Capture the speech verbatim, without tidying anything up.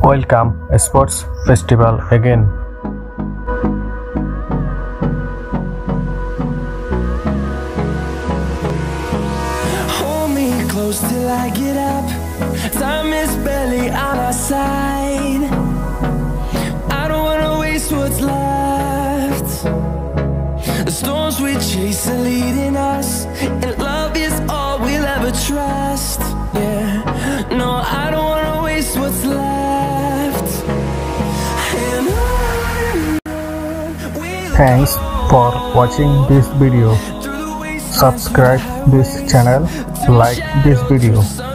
welcome sports festival again. Hold me close till I get up. Time is barely on our side. I don't wanna waste what's left. The storms we chase are leading us, and love is all we'll ever trust. Yeah, no, I don't wanna waste what's left. And on we'll Thanks for watching this video. Subscribe this channel, like this video.